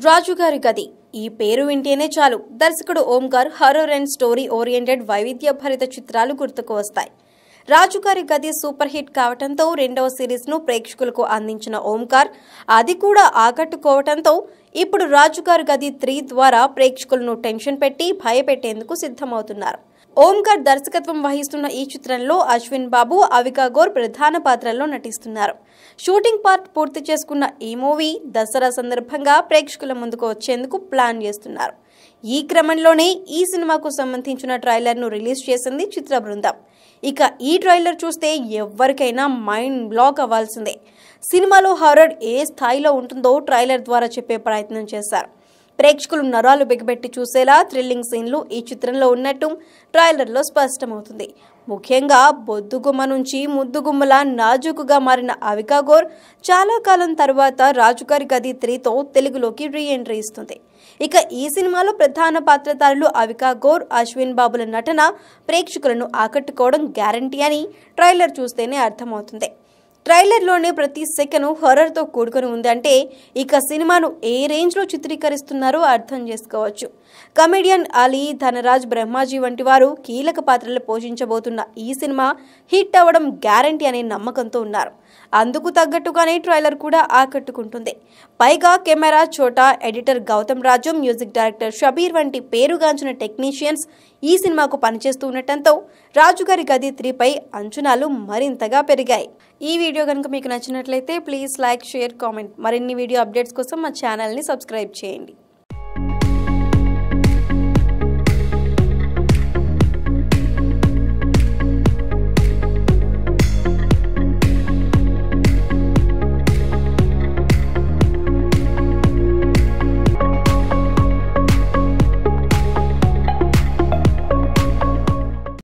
రాజుగారి గది ఈ పేరు వింటేనే చాలు దర్శకుడు Omkar horror and story oriented వైవిధ్యభరిత చిత్రాలు గుర్తుకు వస్తాయి. రాజుగారి గది సూపర్ హిట్ కావడంతో రెండవ సిరీస్ ను ప్రేక్షకులకు అందించిన ఓంకార్ అది కూడా ఆకట్టుకోవడంతో ఇప్పుడు రాజుగారి గది 3 ద్వారా ప్రేక్షకులను టెన్షన్ పెట్టి భయపెట్టేందుకు సిద్ధమవుతున్నారు. ఓంకార్ దర్శకత్వం వహిస్తున్న ఈ చిత్రంలో అశ్విన్ బాబు, అవికా గౌర్ ప్రధాన పాత్రల్లో నటిస్తున్నారు. షూటింగ్ పార్ట్ పూర్తి చేసుకున్న ఈ మూవీ దసరా సందర్భంగా ప్రేక్షకుల ముందుకు వచ్చేందుకు ప్లాన్ చేస్తున్నారు. ఈ క్రమంలోనే ఈ సినిమాకు సంబంధించిన ట్రైలర్ ను రిలీజ్ చేసింది చిత్ర బృందం. ఇక ఈ ట్రైలర్ చూస్తే ఎవరికైనా మైండ్ బ్లాక్ అవ్వాల్సిందే. సినిమాలో హారర్ ఏ స్థాయిలో ఉంటుందో ట్రైలర్ ద్వారా చెప్పే ప్రయత్నం చేశారు. ప్రేక్షకులు నరాలు బిగబెట్టి చూసేలా థ్రిల్లింగ్ సీన్లు ఈ చిత్రంలో ఉన్నట్టు ట్రైలర్లో స్పష్టమవుతుంది. ముఖ్యంగా బొద్దుగుమ్మ నుంచి ముద్దుగుమ్మలా నాజూకుగా మారిన అవికా గౌర్ చాలా కాలం తర్వాత రాజుగారి గది 3తో తెలుగులోకి రీ ఎంట్రీ ఇస్తుంది. ఇక ఈ సినిమాలో ప్రధాన పాత్రధారులు అవికా గౌర్, అశ్విన్ బాబుల నటన ప్రేక్షకులను ఆకట్టుకోవడం గ్యారంటీ అని ట్రైలర్ చూస్తేనే అర్థమవుతుంది. ట్రైలర్లోనే ప్రతి సెకను హర్రర్తో కూడుకొని ఉందంటే ఇక సినిమాను ఏ రేంజ్లో చిత్రీకరిస్తున్నారో అర్థం చేసుకోవచ్చు. కమెడియన్ అలీ, ధనరాజ్, బ్రహ్మాజీ వంటి వారు కీలక పాత్రలు పోషించబోతున్న ఈ సినిమా హిట్ అవ్వడం గ్యారంటీ అనే నమ్మకంతో ఉన్నారు. అందుకు తగ్గట్టుగానే ట్రైలర్ కూడా ఆకట్టుకుంటుంది. పైగా camera Chota, editor Gautham Raju, music director Shabbir వంటి పేరుగాంచిన టెక్నీషియన్స్ ఈ సినిమాకు పనిచేస్తూ ఉండటంతో రాజుగారి గది 3పై అంచనాలు మరింతగా పెరిగాయి. ఈ వీడియో కనుక మీకు నచ్చినట్లయితే ప్లీజ్ లైక్, షేర్, కామెంట్. మరిన్ని వీడియో అప్డేట్స్ కోసం మా ఛానల్ని సబ్స్క్రైబ్ చేయండి.